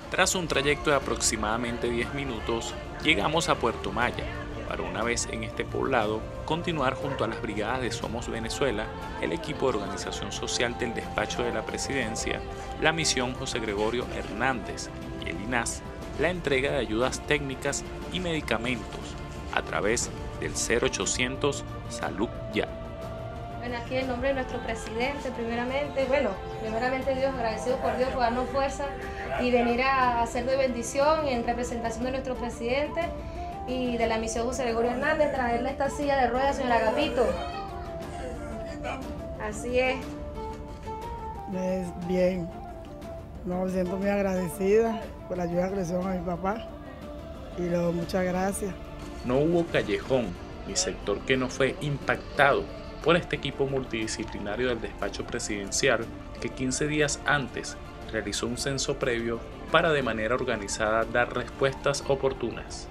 Tras un trayecto de aproximadamente 10 minutos, llegamos a Puerto Maya, para una vez en este poblado, continuar junto a las brigadas de Somos Venezuela, el equipo de organización social del despacho de la presidencia, la misión José Gregorio Hernández y el INAS, la entrega de ayudas técnicas y medicamentos a través del 0800 Salud Ya. Bueno, aquí en nombre de nuestro presidente, primeramente Dios, agradecido por Dios por darnos fuerza y venir a hacer de bendición en representación de nuestro presidente y de la misión José Gregorio Hernández, traerle esta silla de ruedas, señor Agapito. Así es. Bien, me siento muy agradecida por la ayuda que le hicieron a mi papá y muchas gracias. No hubo callejón ni sector que no fue impactado por este equipo multidisciplinario del despacho presidencial que 15 días antes realizó un censo previo para de manera organizada dar respuestas oportunas.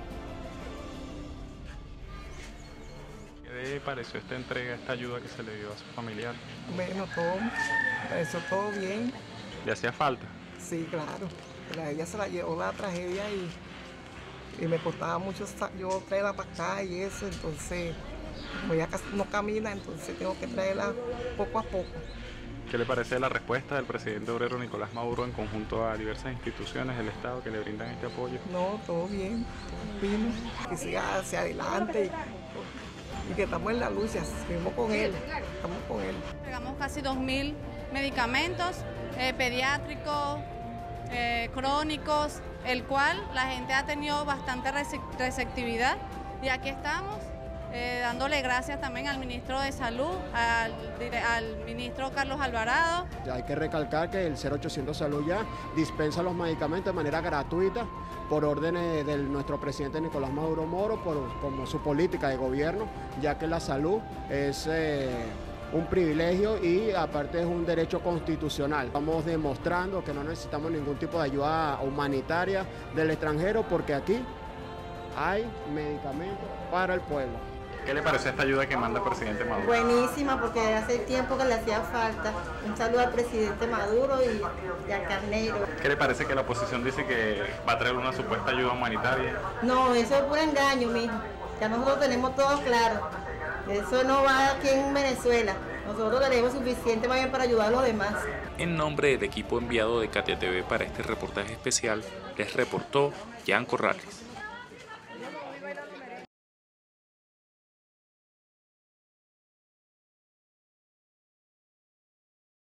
¿Qué le pareció esta entrega, esta ayuda que se le dio a su familiar? Bueno, todo bien. ¿Le hacía falta? Sí, claro. A ella se la llevó la tragedia y me costaba mucho yo traerla para acá y eso, entonces como ella casi no camina, entonces tengo que traerla poco a poco. ¿Qué le parece la respuesta del presidente obrero Nicolás Maduro en conjunto a diversas instituciones del Estado que le brindan este apoyo? No, todo bien, fino, que siga hacia adelante y que estamos en la lucha, seguimos con él, estamos con él. Entregamos casi 2.000 medicamentos pediátricos, crónicos, el cual la gente ha tenido bastante receptividad y aquí estamos dándole gracias también al ministro de Salud, al ministro Carlos Alvarado. Ya hay que recalcar que el 0800 Salud Ya dispensa los medicamentos de manera gratuita por órdenes de nuestro presidente Nicolás Maduro Moro, como su política de gobierno, ya que la salud es un privilegio y aparte es un derecho constitucional. Estamos demostrando que no necesitamos ningún tipo de ayuda humanitaria del extranjero porque aquí hay medicamentos para el pueblo. ¿Qué le pareció esta ayuda que manda el presidente Maduro? Buenísima, porque hace tiempo que le hacía falta. Un saludo al presidente Maduro y a Carneiro. ¿Qué le parece que la oposición dice que va a traer una supuesta ayuda humanitaria? No, eso es puro engaño, mijo. Ya nosotros tenemos todo claro. Eso no va aquí en Venezuela. Nosotros tenemos suficiente más bien para ayudar a los demás. En nombre del equipo enviado de KTTV para este reportaje especial, les reportó Jan Corrales.